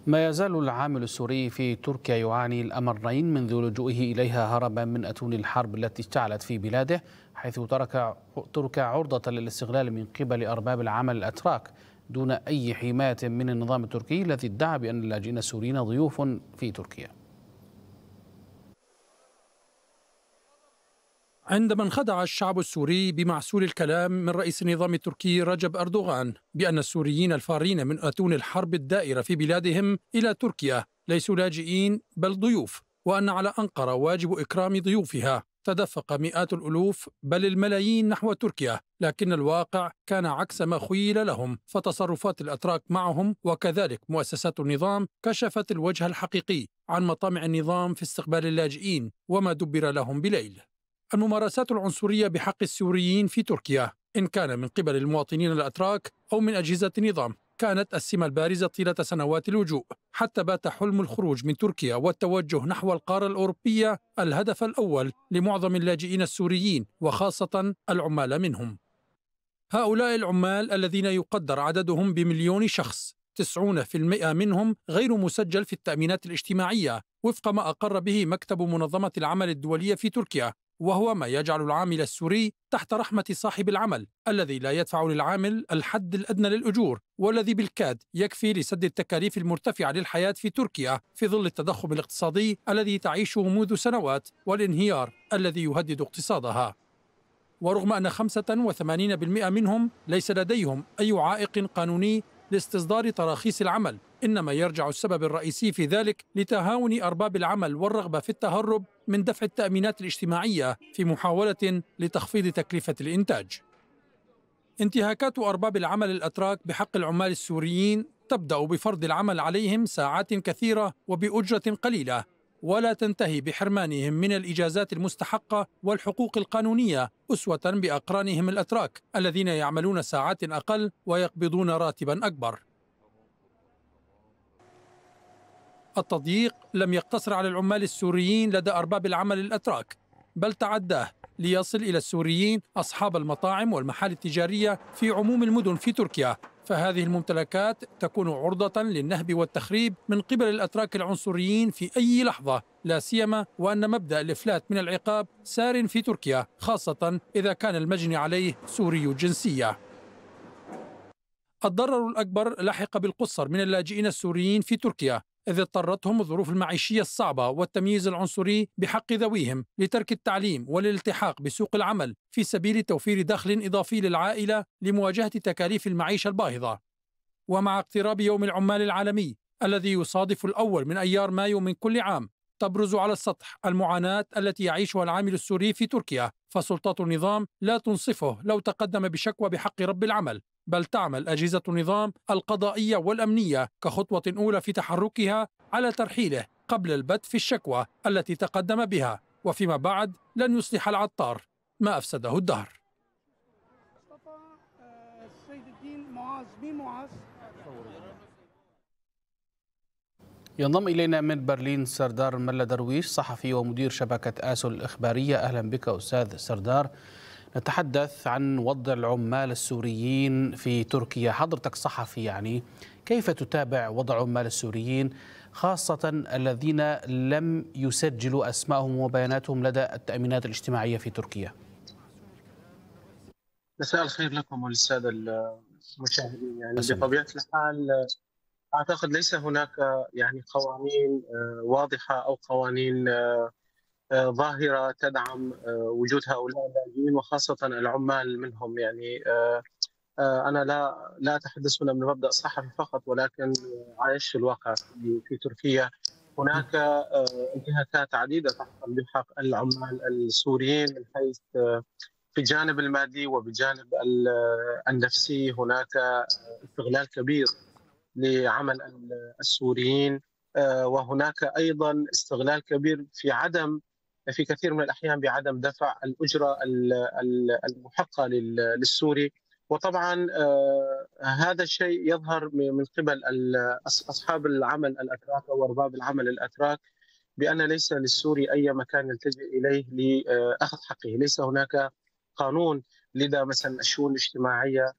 ما يزال العامل السوري في تركيا يعاني الأمرين منذ لجوئه إليها هربا من أتون الحرب التي اشتعلت في بلاده، حيث ترك عرضة للاستغلال من قبل أرباب العمل الأتراك دون أي حماية من النظام التركي الذي ادعى بأن اللاجئين السوريين ضيوف في تركيا. عندما انخدع الشعب السوري بمعسول الكلام من رئيس النظام التركي رجب أردوغان بأن السوريين الفارين من أتون الحرب الدائرة في بلادهم إلى تركيا ليسوا لاجئين بل ضيوف، وأن على أنقرة واجب إكرام ضيوفها، تدفق مئات الألوف بل الملايين نحو تركيا، لكن الواقع كان عكس ما خيل لهم، فتصرفات الأتراك معهم وكذلك مؤسسات النظام كشفت الوجه الحقيقي عن مطامع النظام في استقبال اللاجئين وما دبر لهم بليل. الممارسات العنصرية بحق السوريين في تركيا إن كان من قبل المواطنين الأتراك أو من أجهزة النظام كانت السمة البارزة طيلة سنوات اللجوء، حتى بات حلم الخروج من تركيا والتوجه نحو القارة الأوروبية الهدف الأول لمعظم اللاجئين السوريين وخاصة العمال منهم. هؤلاء العمال الذين يقدر عددهم بمليون شخص 90% منهم غير مسجل في التأمينات الاجتماعية وفق ما أقر به مكتب منظمة العمل الدولية في تركيا، وهو ما يجعل العامل السوري تحت رحمة صاحب العمل الذي لا يدفع للعامل الحد الأدنى للأجور، والذي بالكاد يكفي لسد التكاليف المرتفعة للحياة في تركيا في ظل التضخم الاقتصادي الذي تعيشه منذ سنوات والانهيار الذي يهدد اقتصادها. ورغم أن 85% منهم ليس لديهم أي عائق قانوني لاستصدار تراخيص العمل، إنما يرجع السبب الرئيسي في ذلك لتهاون أرباب العمل والرغبة في التهرب من دفع التأمينات الاجتماعية في محاولة لتخفيض تكلفة الإنتاج. انتهاكات أرباب العمل الأتراك بحق العمال السوريين تبدأ بفرض العمل عليهم ساعات كثيرة وبأجرة قليلة، ولا تنتهي بحرمانهم من الإجازات المستحقة والحقوق القانونية أسوة بأقرانهم الأتراك الذين يعملون ساعات أقل ويقبضون راتبا أكبر. التضييق لم يقتصر على العمال السوريين لدى أرباب العمل الأتراك، بل تعداه ليصل إلى السوريين أصحاب المطاعم والمحال التجارية في عموم المدن في تركيا، فهذه الممتلكات تكون عرضة للنهب والتخريب من قبل الأتراك العنصريين في أي لحظة، لا سيما وأن مبدأ الإفلات من العقاب سار في تركيا، خاصة إذا كان المجني عليه سوري الجنسية. الضرر الأكبر لحق بالقُصّر من اللاجئين السوريين في تركيا، إذ اضطرتهم الظروف المعيشية الصعبة والتمييز العنصري بحق ذويهم لترك التعليم والالتحاق بسوق العمل في سبيل توفير دخل إضافي للعائلة لمواجهة تكاليف المعيشة الباهظة. ومع اقتراب يوم العمال العالمي الذي يصادف الأول من أيار مايو من كل عام، تبرز على السطح المعاناة التي يعيشها العامل السوري في تركيا، فسلطات النظام لا تنصفه لو تقدم بشكوى بحق رب العمل، بل تعمل أجهزة النظام القضائية والأمنية كخطوة أولى في تحركها على ترحيله قبل البت في الشكوى التي تقدم بها، وفيما بعد لن يصلح العطار ما أفسده الدهر. ينضم إلينا من برلين سردار ملا درويش، صحفي ومدير شبكة آسو الإخبارية. أهلا بك أستاذ سردار. نتحدث عن وضع العمال السوريين في تركيا. حضرتك صحفي، يعني كيف تتابع وضع عمال السوريين خاصة الذين لم يسجلوا أسمائهم وبياناتهم لدى التأمينات الاجتماعية في تركيا؟ مساء الخير لكم وللسادة المشاهدين. يعني بطبيعة الحال أعتقد ليس هناك يعني قوانين واضحة أو قوانين ظاهرة تدعم وجود هؤلاء اللاجئين وخاصة العمال منهم. يعني أنا لا أتحدث هنا من مبدأ صحفي فقط، ولكن عايش الواقع في تركيا. هناك انتهاكات عديدة تحصل بحق العمال السوريين من حيث في الجانب المادي وبالجانب النفسي. هناك استغلال كبير لعمل السوريين، وهناك أيضا استغلال كبير في كثير من الأحيان بعدم دفع الأجرة المحقة للسوري. وطبعا هذا الشيء يظهر من قبل أصحاب العمل الأتراك أو أرباب العمل الأتراك بأن ليس للسوري أي مكان يلتجئ إليه لأخذ حقه. ليس هناك قانون لدى مثلا الشؤون الاجتماعية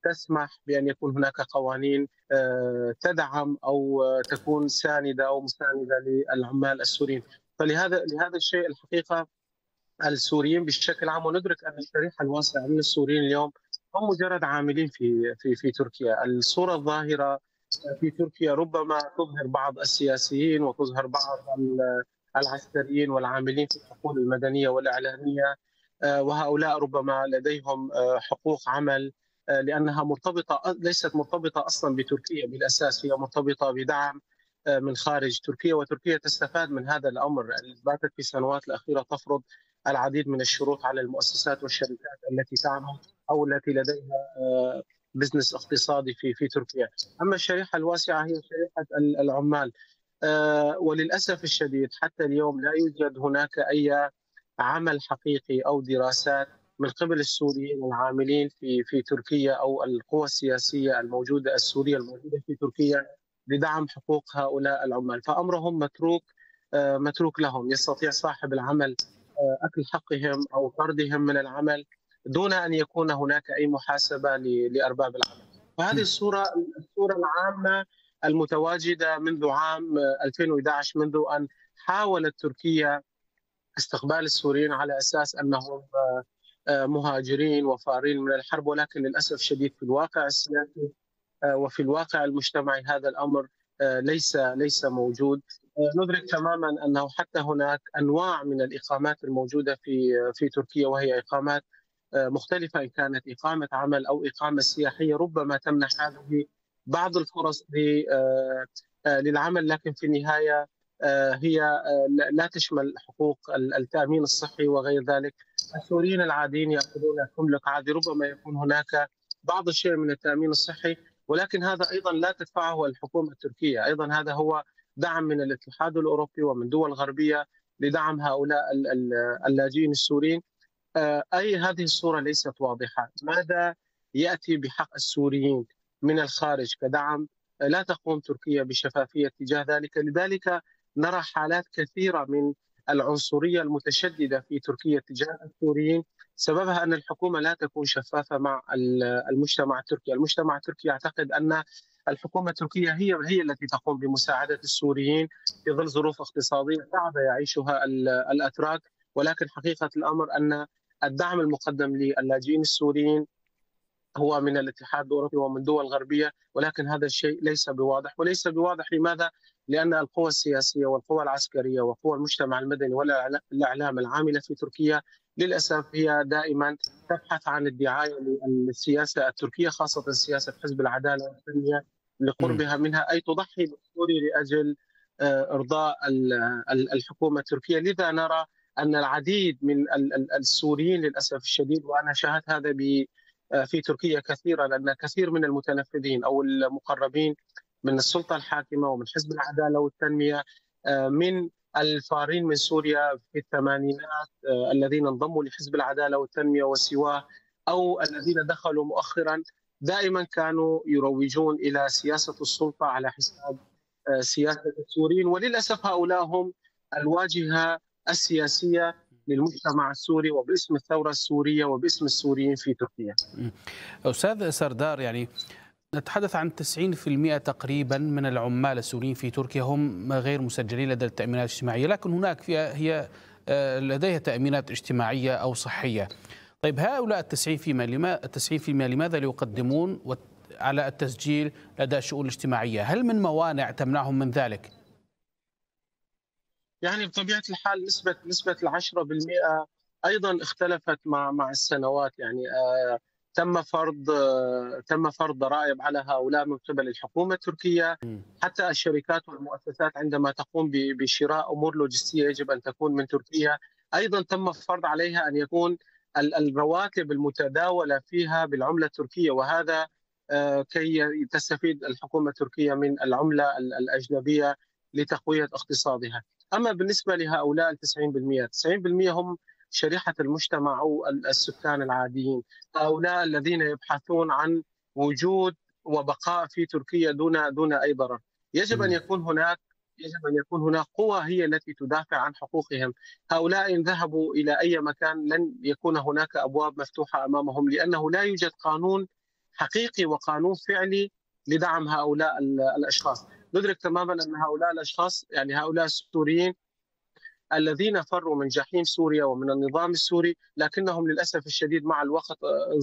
تسمح بأن يكون هناك قوانين تدعم أو تكون ساندة أو مساندة للعمال السوريين. لهذا الشيء الحقيقة السوريين بشكل عام، وندرك أن الشريحة الواسعة من السوريين اليوم هم مجرد عاملين في تركيا. الصورة الظاهرة في تركيا ربما تظهر بعض السياسيين وتظهر بعض العسكريين والعاملين في الحقول المدنية والإعلامية، وهؤلاء ربما لديهم حقوق عمل لأنها مرتبطة، ليست مرتبطة أصلا بتركيا بالأساس، هي مرتبطة بدعم من خارج تركيا، وتركيا تستفاد من هذا الأمر. باتت في السنوات الأخيرة تفرض العديد من الشروط على المؤسسات والشركات التي تعمل أو التي لديها بزنس اقتصادي في تركيا. أما الشريحة الواسعة هي شريحة العمال، وللأسف الشديد حتى اليوم لا يوجد هناك أي عمل حقيقي أو دراسات من قبل السوريين العاملين في تركيا أو القوى السياسية الموجودة السورية الموجودة في تركيا لدعم حقوق هؤلاء العمال، فأمرهم متروك لهم. يستطيع صاحب العمل أكل حقهم أو طردهم من العمل دون أن يكون هناك أي محاسبة لأرباب العمل. فهذه الصورة العامة المتواجدة منذ عام 2011، منذ أن حاولت تركيا استقبال السوريين على أساس أنهم مهاجرين وفارين من الحرب، ولكن للأسف الشديد في الواقع السياسي وفي الواقع المجتمعي هذا الأمر ليس موجود. ندرك تماما أنه حتى هناك أنواع من الإقامات الموجودة في تركيا، وهي إقامات مختلفة، إن كانت إقامة عمل أو إقامة سياحية، ربما تمنح هذه بعض الفرص للعمل، لكن في النهاية هي لا تشمل حقوق التأمين الصحي وغير ذلك. السوريين العاديين يأخذون كملك عادي، ربما يكون هناك بعض الشيء من التأمين الصحي، ولكن هذا أيضا لا تدفعه الحكومة التركية، أيضا هذا هو دعم من الاتحاد الأوروبي ومن دول غربية لدعم هؤلاء اللاجئين السوريين. هذه الصورة ليست واضحة. ماذا يأتي بحق السوريين من الخارج كدعم؟ لا تقوم تركيا بشفافية تجاه ذلك. لذلك نرى حالات كثيرة من العنصرية المتشددة في تركيا تجاه السوريين، سببها أن الحكومة لا تكون شفافة مع المجتمع التركي. المجتمع التركي يعتقد أن الحكومة التركية هي التي تقوم بمساعدة السوريين في ظل ظروف اقتصادية صعبة يعيشها الأتراك، ولكن حقيقة الأمر أن الدعم المقدم للاجئين السوريين هو من الاتحاد الأوروبي ومن دول غربية، ولكن هذا الشيء ليس بواضح. وليس بواضح لماذا؟ لأن القوى السياسية والقوى العسكرية وقوى المجتمع المدني والإعلام العاملة في تركيا للأسف هي دائما تبحث عن الدعاية للسياسة التركية، خاصة سياسة حزب العدالة والتنمية لقربها منها، أي تضحي بالسوري لأجل إرضاء الحكومة التركية. لذا نرى أن العديد من السوريين للأسف الشديد، وأنا شاهدت هذا في تركيا كثيرا، لأن كثير من المتنفذين أو المقربين من السلطة الحاكمة ومن حزب العدالة والتنمية من الفارين من سوريا في الثمانينات الذين انضموا لحزب العدالة والتنمية وسواه أو الذين دخلوا مؤخرا، دائما كانوا يروجون إلى سياسة السلطة على حساب سياسة السوريين، وللأسف هؤلاء هم الواجهة السياسية للمجتمع السوري وباسم الثورة السورية وباسم السوريين في تركيا. أستاذ سردار، يعني نتحدث عن 90% تقريبا من العمال السوريين في تركيا هم غير مسجلين لدى التأمينات الاجتماعية، لكن هناك هي لديها تأمينات اجتماعية أو صحية. طيب هؤلاء 90% لماذا لا يقدمون على التسجيل لدى الشؤون الاجتماعية؟ هل من موانع تمنعهم من ذلك؟ يعني بطبيعة الحال نسبة 10% أيضا اختلفت مع السنوات. يعني تم فرض ضرائب على هؤلاء من قبل الحكومة التركية. حتى الشركات والمؤسسات عندما تقوم بشراء أمور لوجستية يجب أن تكون من تركيا، أيضا تم فرض عليها أن يكون الرواتب المتداولة فيها بالعملة التركية، وهذا كي تستفيد الحكومة التركية من العملة الأجنبية لتقوية اقتصادها. أما بالنسبة لهؤلاء 90% هم شريحة المجتمع أو السكان العاديين، هؤلاء الذين يبحثون عن وجود وبقاء في تركيا دون أي ضرر. يجب أن يكون هناك قوى هي التي تدافع عن حقوقهم. هؤلاء إن ذهبوا إلى أي مكان لن يكون هناك أبواب مفتوحة أمامهم، لأنه لا يوجد قانون حقيقي وقانون فعلي لدعم هؤلاء الاشخاص. ندرك تماما ان هؤلاء الاشخاص، يعني هؤلاء السوريين الذين فروا من جحيم سوريا ومن النظام السوري، لكنهم للاسف الشديد مع الوقت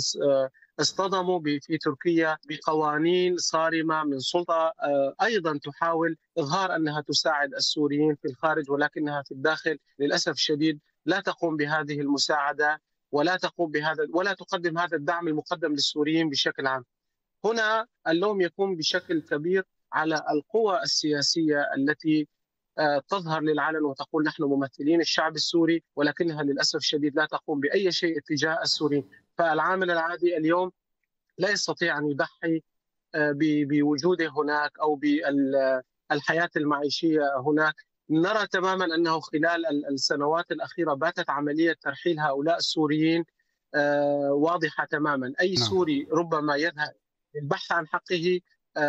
اصطدموا في تركيا بقوانين صارمه من سلطه ايضا تحاول اظهار انها تساعد السوريين في الخارج، ولكنها في الداخل للاسف الشديد لا تقوم بهذه المساعده ولا تقوم بهذا ولا تقدم هذا الدعم المقدم للسوريين بشكل عام. هنا اللوم يكون بشكل كبير على القوى السياسيه التي تظهر للعلن وتقول نحن ممثلين الشعب السوري، ولكنها للاسف الشديد لا تقوم باي شيء اتجاه السوريين. فالعامل العادي اليوم لا يستطيع ان يضحي بوجوده هناك او بالحياه المعيشيه هناك. نرى تماما انه خلال السنوات الاخيره باتت عمليه ترحيل هؤلاء السوريين واضحه تماما. اي سوري ربما يذهب للبحث عن حقه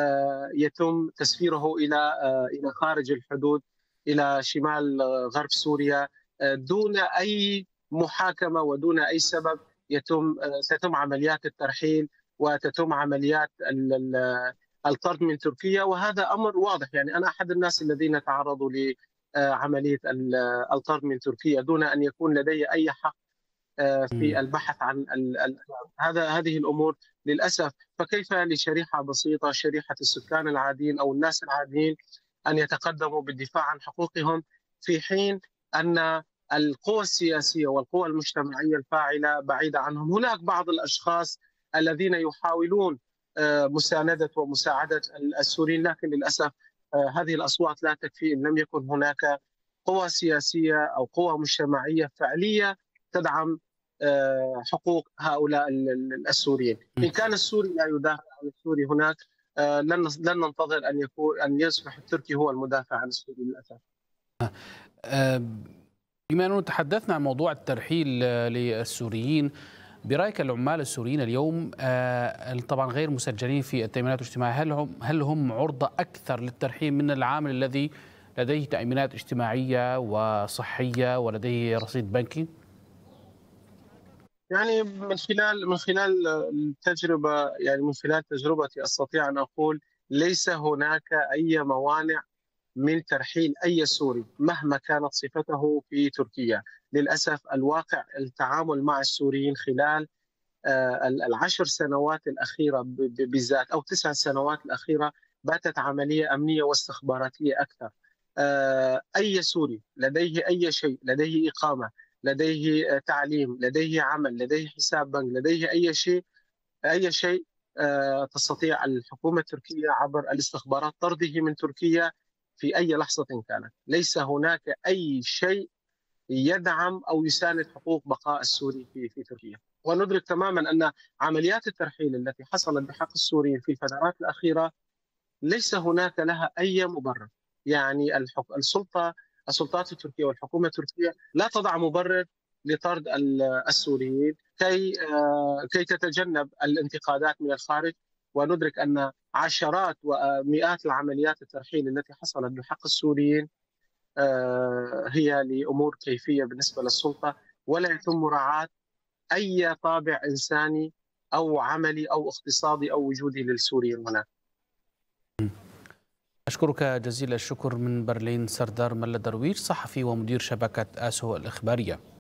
يتم تسفيره الى خارج الحدود، الى شمال غرب سوريا دون اي محاكمه ودون اي سبب. تتم عمليات الترحيل وتتم عمليات الطرد من تركيا، وهذا امر واضح. يعني انا احد الناس الذين تعرضوا لعمليه الطرد من تركيا دون ان يكون لدي اي حق في البحث عن هذه الامور للاسف. فكيف لشريحه بسيطه، شريحه السكان العاديين او الناس العاديين، ان يتقدموا بالدفاع عن حقوقهم في حين ان القوى السياسيه والقوى المجتمعيه الفاعله بعيده عنهم؟ هناك بعض الاشخاص الذين يحاولون مسانده ومساعده السوريين، لكن للاسف هذه الاصوات لا تكفي ان لم يكن هناك قوى سياسيه او قوى مجتمعيه فعليه تدعم حقوق هؤلاء السوريين. ان كان السوري لا يدافع عن السوري هناك، لن ننتظر ان يصبح التركي هو المدافع عن السوري للاسف. بما انه تحدثنا عن موضوع الترحيل للسوريين، برايك العمال السوريين اليوم طبعا غير مسجلين في التامينات الاجتماعيه، هل هم عرضه اكثر للترحيل من العامل الذي لديه تامينات اجتماعيه وصحيه ولديه رصيد بنكي؟ يعني من خلال التجربه، يعني من خلال تجربتي استطيع ان اقول ليس هناك اي موانع من ترحيل اي سوري مهما كانت صفته في تركيا. للاسف الواقع التعامل مع السوريين خلال العشر سنوات الاخيره بالذات او 9 سنوات الاخيره باتت عمليه امنيه واستخباراتيه اكثر. اي سوري لديه اي شيء، لديه اقامه، لديه تعليم، لديه عمل، لديه حساب بنك، لديه اي شيء تستطيع الحكومه التركيه عبر الاستخبارات طرده من تركيا في اي لحظه كانت. ليس هناك اي شيء يدعم او يساند حقوق بقاء السوري في تركيا. وندرك تماما ان عمليات الترحيل التي حصلت بحق السوريين في الفترات الاخيره ليس هناك لها اي مبرر. يعني السلطات التركيه والحكومه التركيه لا تضع مبرر لطرد السوريين كي تتجنب الانتقادات من الخارج. وندرك ان عشرات ومئات العمليات الترحيل التي حصلت بحق السوريين هي لامور كيفيه بالنسبه للسلطه، ولا يتم مراعاه اي طابع انساني او عملي او اقتصادي او وجودي للسوريين هناك. أشكرك جزيل الشكر من برلين سردار ملا درويش، صحفي ومدير شبكة آسو الإخبارية.